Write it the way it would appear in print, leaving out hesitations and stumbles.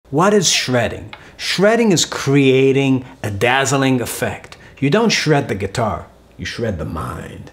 What is shredding? Shredding is creating a dazzling effect. You don't shred the guitar, you shred the mind.